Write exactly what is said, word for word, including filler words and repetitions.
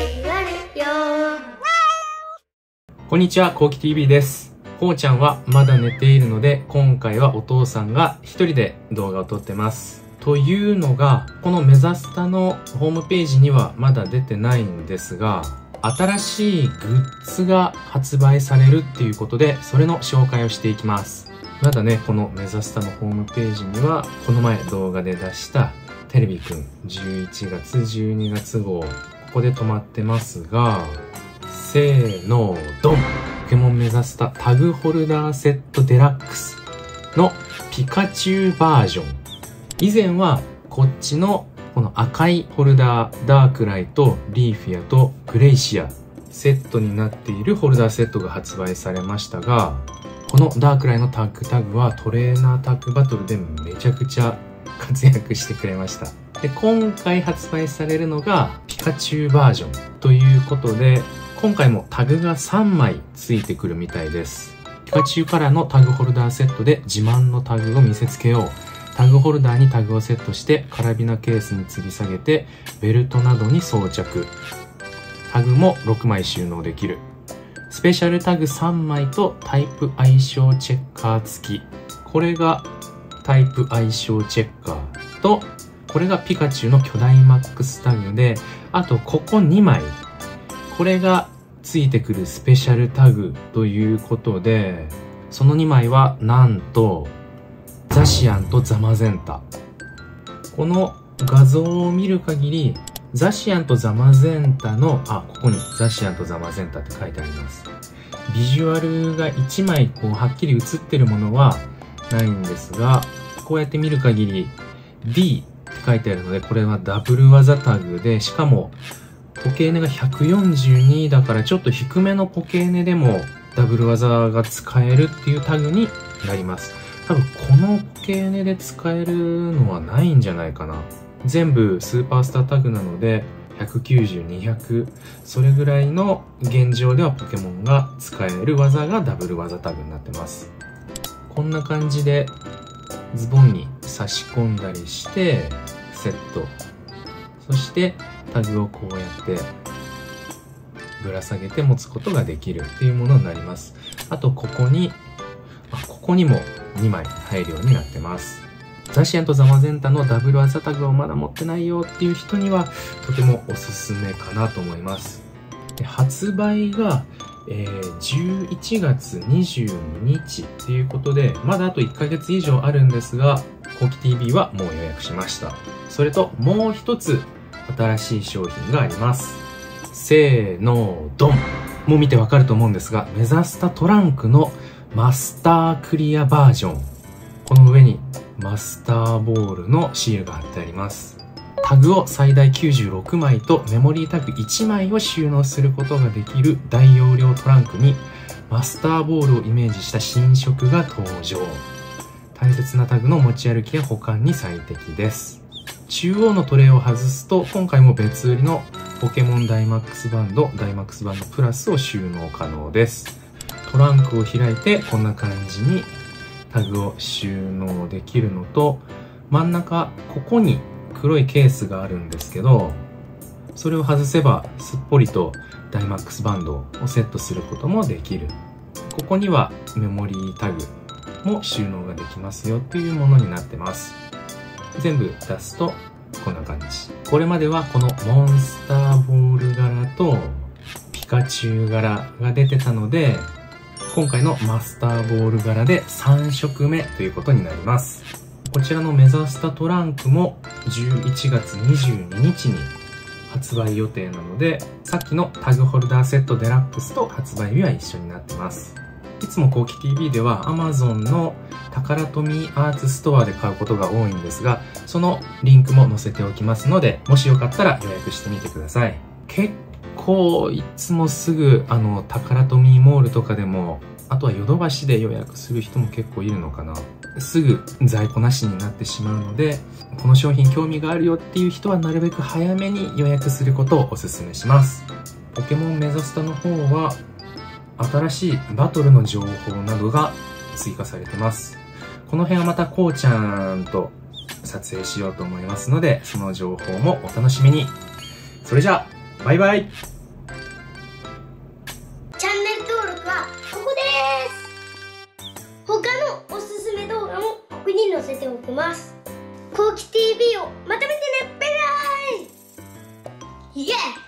こんにちは、こうき ティーブイ です。こうちゃんはまだ寝ているので、今回はお父さんが一人で動画を撮ってます。というのが、このメザスタのホームページにはまだ出てないんですが、新しいグッズが発売されるっていうことで、それの紹介をしていきます。まだね、このメザスタのホームページには、この前動画で出したテレビくんじゅういちがつじゅうにがつ号、ここで止まってますが、せーのドン、ポケモンメザスタタグホルダーセットデラックスのピカチュウバージョン。以前はこっちのこの赤いホルダー、ダークライとリーフィアとグレイシアセットになっているホルダーセットが発売されましたが、このダークライのタッグタグはトレーナータッグバトルでめちゃくちゃ活躍してくれました。で、今回発売されるのがピカチュウバージョンということで、今回もタグがさんまいついてくるみたいです。ピカチュウカラーのタグホルダーセットで自慢のタグを見せつけよう。タグホルダーにタグをセットしてカラビナケースに吊り下げてベルトなどに装着。タグもろくまい収納できる。スペシャルタグさんまいとタイプ相性チェッカー付き。これがタイプ相性チェッカーと、これがピカチュウの巨大マックスタグで、あとここにまい。これがついてくるスペシャルタグということで、そのにまいはなんとザシアンとザマゼンタ。この画像を見る限りザシアンとザマゼンタの、あ、ここにザシアンとザマゼンタって書いてあります。ビジュアルがいちまいこうはっきり写ってるものはないんですが、こうやって見る限り D って書いてあるので、これはダブル技タグで、しかもポケーネがひゃくよんじゅうにだからちょっと低めのポケーネでもダブル技が使えるっていうタグになります。多分このポケーネで使えるのはないんじゃないかな。全部スーパースタータグなのでひゃくきゅうじゅう、にひゃく、それぐらいの現状ではポケモンが使える技がダブル技タグになってます。こんな感じでズボンに差し込んだりしてセット。そしてタグをこうやってぶら下げて持つことができるっていうものになります。あとここに、あ、ここにもにまい入るようになってます。ザシアンとザマゼンタのダブル技タグをまだ持ってないよっていう人にはとてもおすすめかなと思います。で、発売が、えー、じゅういちがつにじゅうににちっていうことで、まだあといっかげつ以上あるんですが、こうき ティーブイ はもう予約しました。それともう一つ新しい商品があります。せーのドン。もう見てわかると思うんですが、メザスタトランクのマスタークリアバージョン。この上にマスターボールのシールが貼ってあります。タグを最大きゅうじゅうろくまいとメモリータグいちまいを収納することができる大容量トランクにマスターボールをイメージした新色が登場。大切なタグの持ち歩きや保管に最適です。中央のトレイを外すと、今回も別売りのポケモンダイマックスバンド、ダイマックスバンドプラスを収納可能です。トランクを開いてこんな感じにタグを収納できるのと、真ん中、ここに黒いケースがあるんですけど、それを外せばすっぽりとダイマックスバンドをセットすることもできる。ここにはメモリータグも収納ができますよっていうものになってます。全部出すとこんな感じ。これまではこのモンスターボール柄とピカチュウ柄が出てたので、今回のマスターボール柄でさんしょくめということになります。こちらのメザスタトランクもじゅういちがつにじゅうににちに発売予定なので、さっきのタグホルダーセットデラックスと発売日は一緒になってます。いつもこうき ティーブイ では Amazon のタカラトミーアーツストアで買うことが多いんですが、そのリンクも載せておきますので、もしよかったら予約してみてください。結構いつもすぐあのタカラトミーモールとかでも、あとはヨドバシで予約する人も結構いるのかな。すぐ在庫なしになってしまうので、この商品興味があるよっていう人はなるべく早めに予約することをお勧めします。ポケモンメザスタの方は新しいバトルの情報などが追加されてます。この辺はまたこうちゃんと撮影しようと思いますので、その情報もお楽しみに。それじゃあバイバイ。 チャンネル登録はここです。他のおすすめ動画もここに載せておきます。こうき ティーブイ をまた見てね。バイバイ。イエー